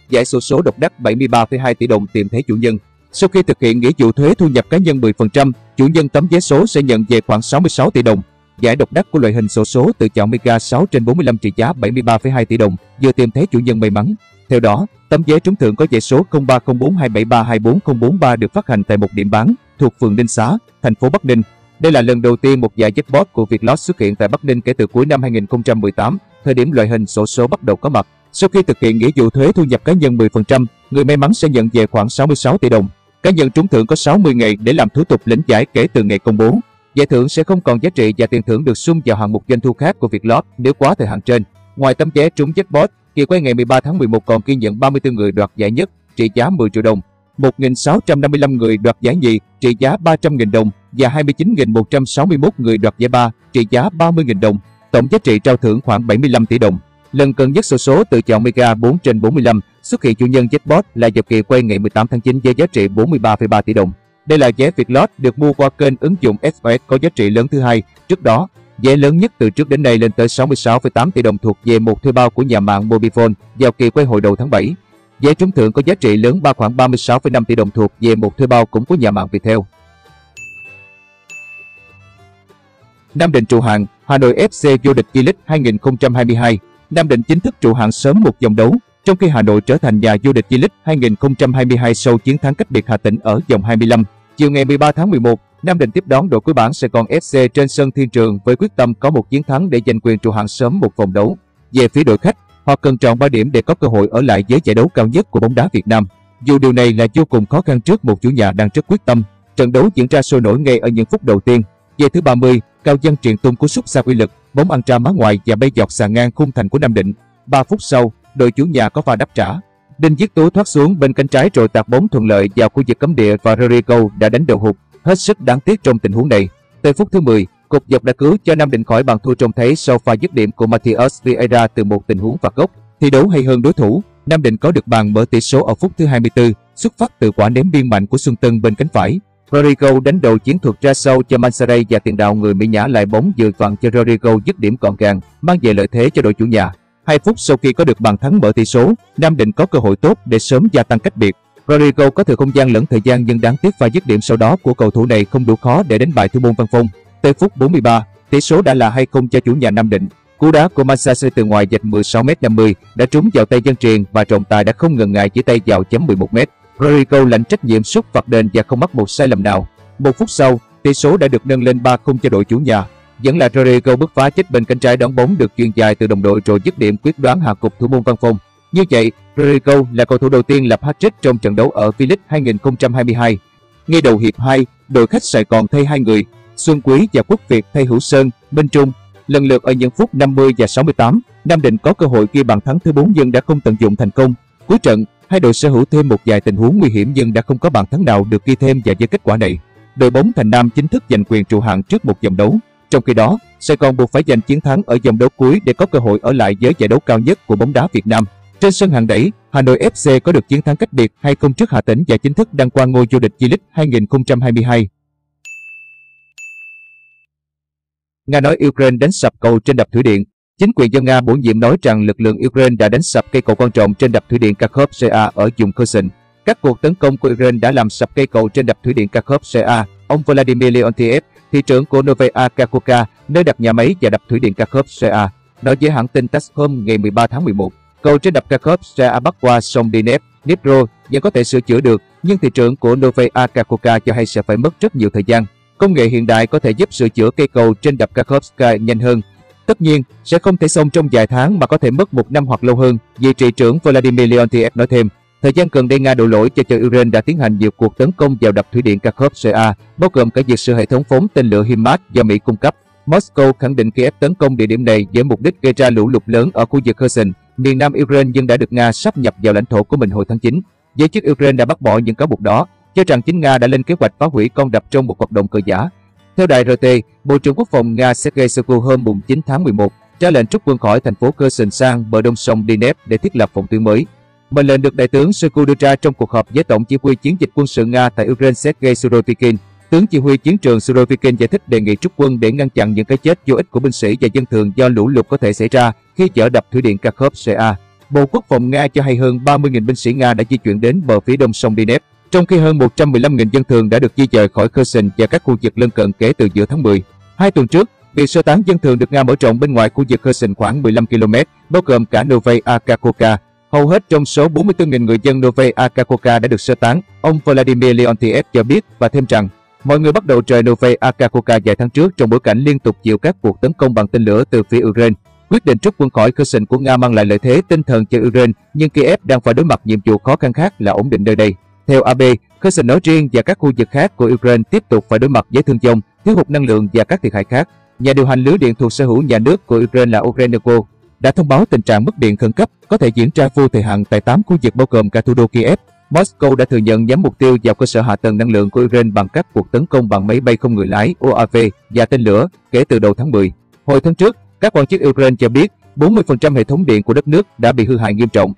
giải xổ số độc đắc 73,2 tỷ đồng tìm thấy chủ nhân. Sau khi thực hiện nghĩa vụ thuế thu nhập cá nhân 10%, chủ nhân tấm vé số sẽ nhận về khoảng 66 tỷ đồng. Giải độc đắc của loại hình xổ số tự chọn Mega 6/45 trị giá 73,2 tỷ đồng vừa tìm thấy chủ nhân may mắn. Theo đó, tấm vé trúng thưởng có giải số 030427324043 được phát hành tại một điểm bán thuộc phường Ninh Xá, thành phố Bắc Ninh. Đây là lần đầu tiên một giải jackpot của Vietlott xuất hiện tại Bắc Ninh kể từ cuối năm 2018, thời điểm loại hình xổ số bắt đầu có mặt. Sau khi thực hiện nghĩa vụ thuế thu nhập cá nhân 10%, người may mắn sẽ nhận về khoảng 66 tỷ đồng. Cá nhân trúng thưởng có 60 ngày để làm thủ tục lĩnh giải kể từ ngày công bố. Giải thưởng sẽ không còn giá trị và tiền thưởng được sum vào hạng mục doanh thu khác của Vietlott nếu quá thời hạn trên. Ngoài tấm vé trúng jackpot, kỳ quay ngày 13 tháng 11 còn ghi nhận 34 người đoạt giải nhất trị giá 10 triệu đồng, 1.655 người đoạt giải nhì trị giá 300.000 đồng và 29.161 người đoạt giải ba trị giá 30.000 đồng. Tổng giá trị trao thưởng khoảng 75 tỷ đồng. Lần gần nhất xổ số tự chọn Mega 4/45 xuất hiện chủ nhân jackpot là vào kỳ quay ngày 18 tháng 9 với giá trị 43,3 tỷ đồng. Đây là vé Vietlott được mua qua kênh ứng dụng SOS có giá trị lớn thứ hai. Trước đó, vé lớn nhất từ trước đến nay lên tới 66,8 tỷ đồng thuộc về một thuê bao của nhà mạng Mobifone vào kỳ quay hồi đầu tháng 7. Vé trúng thưởng có giá trị lớn khoảng 36,5 tỷ đồng thuộc về một thuê bao cũng của nhà mạng Viettel. Nam Định trụ hạng, Hà Nội FC vô địch V-League 2022. Nam Định chính thức trụ hạng sớm một vòng đấu, trong khi Hà Nội trở thành nhà vô địch V-League 2022 sau chiến thắng cách biệt Hà Tĩnh ở vòng 25. Chiều ngày 13 tháng 11, Nam Định tiếp đón đội cuối bảng Sài Gòn FC trên sân Thiên Trường với quyết tâm có một chiến thắng để giành quyền trụ hạng sớm một vòng đấu. Về phía đội khách, họ cần tròn 3 điểm để có cơ hội ở lại với giải đấu cao nhất của bóng đá Việt Nam. Dù điều này là vô cùng khó khăn trước một chủ nhà đang rất quyết tâm. Trận đấu diễn ra sôi nổi ngay ở những phút đầu tiên. Giây thứ 30, Cao Văn truyền tung cú sút xa uy lực, bóng ăn tra má ngoài và bay dọc xà ngang khung thành của Nam Định. 3 phút sau, đội chủ nhà có pha đáp trả. Đinh Viết Tú thoát xuống bên cánh trái rồi tạt bóng thuận lợi vào khu vực cấm địa và Rodrigo đã đánh đầu hụt, hết sức đáng tiếc trong tình huống này. Tới phút thứ 10, cột dọc đã cứu cho Nam Định khỏi bàn thua trông thấy sau pha dứt điểm của Matheus Vieira từ một tình huống phạt góc. Thi đấu hay hơn đối thủ, Nam Định có được bàn mở tỷ số ở phút thứ 24, xuất phát từ quả ném biên mạnh của Xuân Tân bên cánh phải. Rodrigo đánh đầu chiến thuật ra sâu cho Mansaray và tiền đạo người Mỹ nhả lại bóng vừa vặn cho Rodrigo dứt điểm gọn gàng, mang về lợi thế cho đội chủ nhà. 2 phút sau khi có được bàn thắng mở tỷ số, Nam Định có cơ hội tốt để sớm gia tăng cách biệt. Rodrigo có thừa không gian lẫn thời gian nhưng đáng tiếc pha dứt điểm sau đó của cầu thủ này không đủ khó để đánh bại thủ môn Văn Phong. Tới phút 43, tỷ số đã là 2-0 cho chủ nhà Nam Định. Cú đá của Mansaray từ ngoài vạch 16m50 đã trúng vào tay Văn Truyền và trọng tài đã không ngần ngại chỉ tay vào chấm 11m. Rodrigo lãnh trách nhiệm sút phạt đền và không mắc một sai lầm nào. 1 phút sau, tỷ số đã được nâng lên 3-0 cho đội chủ nhà. Vẫn là Rodrigo bứt phá chết bên cánh trái đón bóng được chuyền dài từ đồng đội rồi dứt điểm quyết đoán hạ gục thủ môn Văn Phong. Như vậy, Rodrigo là cầu thủ đầu tiên lập hat-trick trong trận đấu ở V-League 2022. Ngay đầu hiệp 2, đội khách Sài Gòn thay 2 người, Xuân Quý và Quốc Việt thay Hữu Sơn, Minh Trung. Lần lượt ở những phút 50 và 68, Nam Định có cơ hội ghi bàn thắng thứ 4 nhưng đã không tận dụng thành công. Cuối trận, hai đội sở hữu thêm một vài tình huống nguy hiểm nhưng đã không có bàn thắng nào được ghi thêm và với kết quả này, đội bóng Thành Nam chính thức giành quyền trụ hạng trước một vòng đấu. Trong khi đó, Sài Gòn buộc phải giành chiến thắng ở vòng đấu cuối để có cơ hội ở lại với giải đấu cao nhất của bóng đá Việt Nam. Trên sân hạng đẩy, Hà Nội FC có được chiến thắng cách biệt 2-0 trước Hà Tĩnh và chính thức đăng quang ngôi vô địch V-League 2022. Nga nói Ukraine đánh sập cầu trên đập thủy điện. Chính quyền dân Nga bổ nhiệm nói rằng lực lượng Ukraine đã đánh sập cây cầu quan trọng trên đập thủy điện Kakhovka ở vùng Kherson. Các cuộc tấn công của Ukraine đã làm sập cây cầu trên đập thủy điện Kakhovka. Ông Vladimir Leontiev, thị trưởng của Novaya Kakhovka, nơi đặt nhà máy và đập thủy điện Kakhovka, nói với hãng tin TASS hôm ngày 13 tháng 11. Cầu trên đập Kakhovka bắc qua sông Dnepro vẫn có thể sửa chữa được, nhưng thị trưởng của Novaya Kakhovka cho hay sẽ phải mất rất nhiều thời gian. Công nghệ hiện đại có thể giúp sửa chữa cây cầu trên đập Kakhovka nhanh hơn. Tất nhiên, sẽ không thể xong trong vài tháng mà có thể mất 1 năm hoặc lâu hơn, vị thị trưởng Vladimir Leontiev nói thêm. Thời gian gần đây Nga đổ lỗi cho Ukraine đã tiến hành nhiều cuộc tấn công vào đập thủy điện Kakhovka, bao gồm cả việc sử hệ thống phóng tên lửa HIMARS do Mỹ cung cấp. Moscow khẳng định Kiev tấn công địa điểm này với mục đích gây ra lũ lụt lớn ở khu vực Kherson, miền nam Ukraine nhưng đã được Nga sáp nhập vào lãnh thổ của mình hồi tháng 9. Giới chức Ukraine đã bác bỏ những cáo buộc đó, cho rằng chính Nga đã lên kế hoạch phá hủy con đập trong một hoạt động cờ giả. Theo đài RT, Bộ trưởng Quốc phòng Nga Sergei Shoigu hôm 9 tháng 11 ra lệnh rút quân khỏi thành phố Kherson sang bờ đông sông Dnepr để thiết lập phòng tuyến mới. Mệnh lệnh được Đại tướng Shoigu đưa ra trong cuộc họp với Tổng chỉ huy chiến dịch quân sự Nga tại Ukraine Sergei Surovikin. Tướng chỉ huy chiến trường Surovikin giải thích đề nghị rút quân để ngăn chặn những cái chết vô ích của binh sĩ và dân thường do lũ lụt có thể xảy ra khi chở đập thủy điện Kakhovka. Bộ Quốc phòng Nga cho hay hơn 30.000 binh sĩ Nga đã di chuyển đến bờ phía đông sông Dnepr, trong khi hơn 115.000 dân thường đã được di dời khỏi Kherson và các khu vực lân cận kể từ giữa tháng 10. 2 tuần trước, việc sơ tán dân thường được Nga mở rộng bên ngoài khu vực Kherson khoảng 15 km, bao gồm cả Novaya Kakhovka. Hầu hết trong số 44.000 người dân Novaya Kakhovka đã được sơ tán, ông Vladimir Leontiev cho biết và thêm rằng mọi người bắt đầu rời Novaya Kakhovka vài tháng trước trong bối cảnh liên tục chịu các cuộc tấn công bằng tên lửa từ phía Ukraine. Quyết định rút quân khỏi Kherson của Nga mang lại lợi thế tinh thần cho Ukraine, nhưng Kiev đang phải đối mặt nhiệm vụ khó khăn khác là ổn định nơi đây. Theo AB, Kherson nói riêng và các khu vực khác của Ukraine tiếp tục phải đối mặt với thương vong, thiếu hụt năng lượng và các thiệt hại khác. Nhà điều hành lưới điện thuộc sở hữu nhà nước của Ukraine là Ukrenergo đã thông báo tình trạng mất điện khẩn cấp có thể diễn ra vô thời hạn tại 8 khu vực bao gồm cả thủ đô Kiev. Moscow đã thừa nhận nhắm mục tiêu vào cơ sở hạ tầng năng lượng của Ukraine bằng các cuộc tấn công bằng máy bay không người lái UAV và tên lửa kể từ đầu tháng 10. Hồi tháng trước, các quan chức Ukraine cho biết 40% hệ thống điện của đất nước đã bị hư hại nghiêm trọng.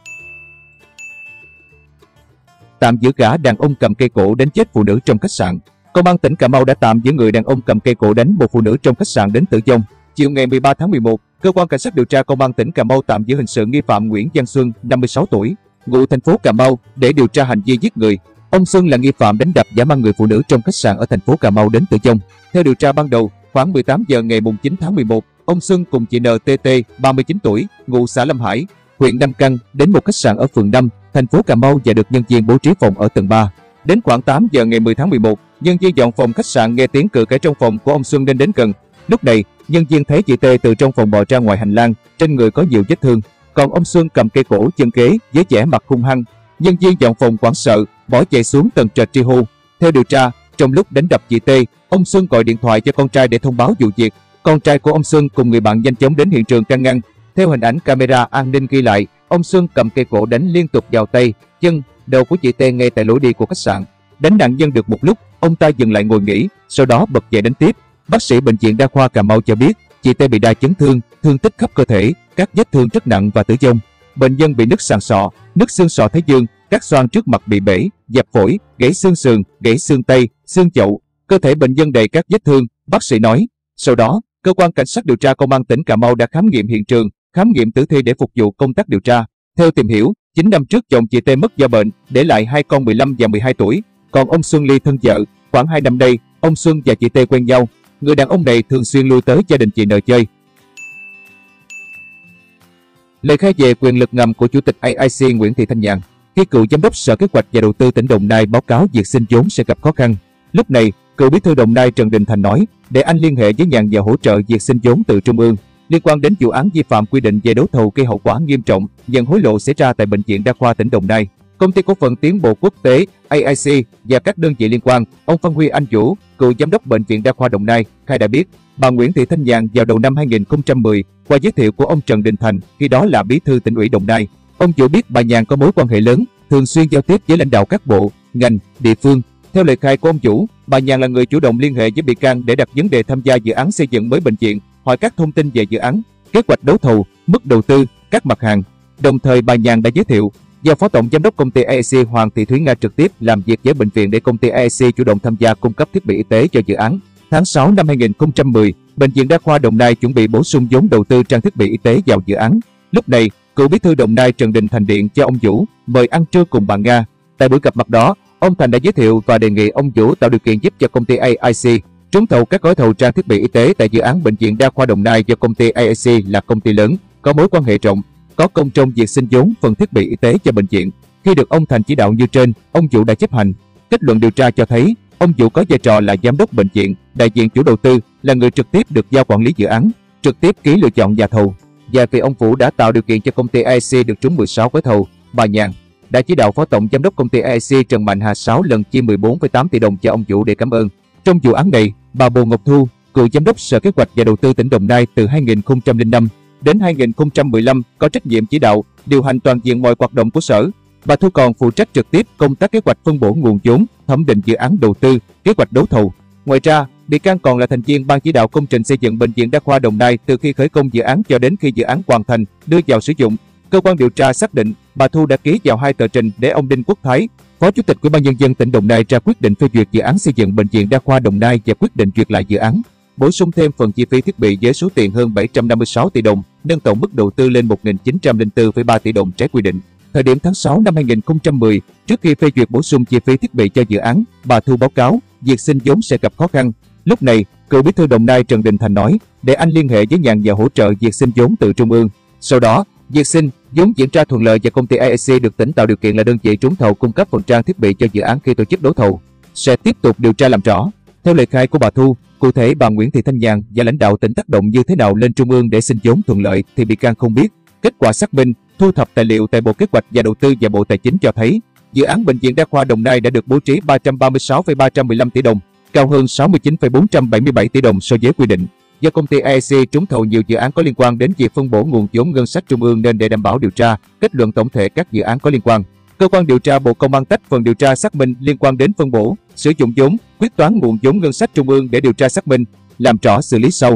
Tạm giữ gã đàn ông cầm cây gỗ đánh chết phụ nữ trong khách sạn. Công an tỉnh Cà Mau đã tạm giữ người đàn ông cầm cây gỗ đánh một phụ nữ trong khách sạn đến tử vong. Chiều ngày 13 tháng 11, cơ quan cảnh sát điều tra công an tỉnh Cà Mau tạm giữ hình sự nghi phạm Nguyễn Văn Xuân, 56 tuổi, ngụ thành phố Cà Mau để điều tra hành vi giết người. Ông Xuân là nghi phạm đánh đập dã man người phụ nữ trong khách sạn ở thành phố Cà Mau đến tử vong. Theo điều tra ban đầu, khoảng 18 giờ ngày 9 tháng 11, ông Xuân cùng chị NTT, 39 tuổi, ngụ xã Lâm Hải, huyện Nam Căn đến một khách sạn ở phường 5, thành phố Cà Mau và được nhân viên bố trí phòng ở tầng 3. Đến khoảng 8 giờ ngày 10 tháng 11, nhân viên dọn phòng khách sạn nghe tiếng cự cãi trong phòng của ông Xuân nên đến gần. Lúc này, nhân viên thấy chị T từ trong phòng bò ra ngoài hành lang, trên người có nhiều vết thương, còn ông Xuân cầm cây gỗ chân ghế với vẻ mặt hung hăng. Nhân viên dọn phòng hoảng sợ, bỏ chạy xuống tầng trệt tri hô. Theo điều tra, trong lúc đánh đập chị T, ông Xuân gọi điện thoại cho con trai để thông báo vụ việc. Con trai của ông Xuân cùng người bạn nhanh chóng đến hiện trường can ngăn. Theo hình ảnh camera an ninh ghi lại, ông Xuân cầm cây gỗ đánh liên tục vào tay, chân, đầu của chị T ngay tại lối đi của khách sạn. Đánh nạn nhân được một lúc, ông ta dừng lại ngồi nghỉ, sau đó bật dậy đánh tiếp. Bác sĩ bệnh viện đa khoa Cà Mau cho biết, chị T bị đa chấn thương, thương tích khắp cơ thể, các vết thương rất nặng và tử vong. Bệnh nhân bị nứt sàn sọ, nứt xương sọ thái dương, các xoang trước mặt bị bể, dập phổi, gãy xương sườn, gãy xương tay, xương chậu. Cơ thể bệnh nhân đầy các vết thương, bác sĩ nói. Sau đó, cơ quan cảnh sát điều tra công an tỉnh Cà Mau đã khám nghiệm hiện trường, khám nghiệm tử thi để phục vụ công tác điều tra. Theo tìm hiểu, 9 năm trước chồng chị T mất do bệnh, để lại 2 con 15 và 12 tuổi. Còn ông Xuân ly thân vợ. Khoảng 2 năm nay, ông Xuân và chị T quen nhau. Người đàn ông này thường xuyên lui tới gia đình chị N chơi. Lời khai về quyền lực ngầm của Chủ tịch AIC Nguyễn Thị Thanh Nhàn. Khi cựu giám đốc Sở Kế hoạch và Đầu tư tỉnh Đồng Nai báo cáo việc xin vốn sẽ gặp khó khăn. Lúc này, cựu bí thư Đồng Nai Trần Đình Thành nói, để anh liên hệ với Nhàn và hỗ trợ việc xin vốn từ Trung ương. Liên quan đến vụ án vi phạm quy định về đấu thầu gây hậu quả nghiêm trọng, nhận hối lộ xảy ra tại Bệnh viện Đa khoa tỉnh Đồng Nai, Công ty Cổ phần Tiến bộ Quốc tế AIC và các đơn vị liên quan, ông Phan Huy Anh Vũ, cựu giám đốc Bệnh viện Đa khoa Đồng Nai, khai đã biết bà Nguyễn Thị Thanh Nhàn vào đầu năm 2010 qua giới thiệu của ông Trần Đình Thành, khi đó là bí thư tỉnh ủy Đồng Nai. Ông Vũ biết bà Nhàn có mối quan hệ lớn, thường xuyên giao tiếp với lãnh đạo các bộ, ngành, địa phương. Theo lời khai của ông Vũ, bà Nhàn là người chủ động liên hệ với bị can để đặt vấn đề tham gia dự án xây dựng mới bệnh viện, hỏi các thông tin về dự án, kế hoạch đấu thầu, mức đầu tư, các mặt hàng. Đồng thời bà Nhàn đã giới thiệu giao Phó Tổng Giám đốc Công ty AIC Hoàng Thị Thúy Nga trực tiếp làm việc với bệnh viện để công ty AIC chủ động tham gia cung cấp thiết bị y tế cho dự án. Tháng 6 năm 2010, Bệnh viện Đa khoa Đồng Nai chuẩn bị bổ sung vốn đầu tư trang thiết bị y tế vào dự án. Lúc này, cựu bí thư Đồng Nai Trần Đình Thành điện cho ông Vũ mời ăn trưa cùng bà Nga. Tại buổi gặp mặt đó, ông Thành đã giới thiệu và đề nghị ông Vũ tạo điều kiện giúp cho công ty AIC trúng thầu các gói thầu trang thiết bị y tế tại dự án Bệnh viện Đa khoa Đồng Nai do công ty AIC là công ty lớn, có mối quan hệ rộng, có công trong việc xin vốn phần thiết bị y tế cho bệnh viện. Khi được ông Thành chỉ đạo như trên, ông Vũ đã chấp hành. Kết luận điều tra cho thấy, ông Vũ có vai trò là giám đốc bệnh viện, đại diện chủ đầu tư, là người trực tiếp được giao quản lý dự án, trực tiếp ký lựa chọn nhà thầu. Và vì ông Vũ đã tạo điều kiện cho công ty AIC được trúng 16 gói thầu, bà Nhàn đã chỉ đạo Phó Tổng Giám đốc công ty AIC Trần Mạnh Hà 6 lần chi 14,8 tỷ đồng cho ông Vũ để cảm ơn. Trong vụ án này, bà Bồ Ngọc Thu, cựu giám đốc Sở Kế hoạch và Đầu tư tỉnh Đồng Nai từ 2005 đến 2015 có trách nhiệm chỉ đạo, điều hành toàn diện mọi hoạt động của sở. Bà Thu còn phụ trách trực tiếp công tác kế hoạch phân bổ nguồn vốn, thẩm định dự án đầu tư, kế hoạch đấu thầu. Ngoài ra, bị can còn là thành viên ban chỉ đạo công trình xây dựng Bệnh viện Đa khoa Đồng Nai từ khi khởi công dự án cho đến khi dự án hoàn thành, đưa vào sử dụng. Cơ quan điều tra xác định, bà Thu đã ký vào 2 tờ trình để ông Đinh Quốc Thái, Phó Chủ tịch Ủy ban Nhân dân tỉnh Đồng Nai ra quyết định phê duyệt dự án xây dựng Bệnh viện Đa khoa Đồng Nai và quyết định duyệt lại dự án. bổ sung thêm phần chi phí thiết bị với số tiền hơn 756 tỷ đồng, nâng tổng mức đầu tư lên 1.904,3 tỷ đồng trái quy định. Thời điểm tháng 6 năm 2010, trước khi phê duyệt bổ sung chi phí thiết bị cho dự án, bà Thu báo cáo việc xin vốn sẽ gặp khó khăn. Lúc này, cựu bí thư Đồng Nai Trần Đình Thành nói, để anh liên hệ với nhà nhờ hỗ trợ việc xin vốn từ trung ương. Sau đó, việc xin vốn diễn ra thuận lợi và công ty IEC được tỉnh tạo điều kiện là đơn vị trúng thầu cung cấp phần trang thiết bị cho dự án khi tổ chức đấu thầu. Sẽ tiếp tục điều tra làm rõ. Theo lời khai của bà Thu, cụ thể bà Nguyễn Thị Thanh Nhàn và lãnh đạo tỉnh tác động như thế nào lên trung ương để xin vốn thuận lợi thì bị can không biết. Kết quả xác minh, thu thập tài liệu tại Bộ Kế hoạch và Đầu tư và Bộ Tài chính cho thấy, dự án Bệnh viện Đa khoa Đồng Nai đã được bố trí 336,315 tỷ đồng, cao hơn 69,477 tỷ đồng so với quy định. Do công ty IEC trúng thầu nhiều dự án có liên quan đến việc phân bổ nguồn vốn ngân sách trung ương nên để đảm bảo điều tra, kết luận tổng thể các dự án có liên quan, cơ quan điều tra Bộ Công an tách phần điều tra xác minh liên quan đến phân bổ, sử dụng vốn, quyết toán nguồn vốn ngân sách trung ương để điều tra xác minh, làm rõ xử lý sau.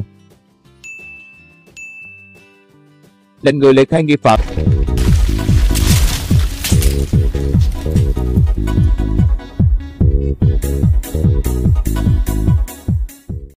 Lệnh người lời khai nghi phạm.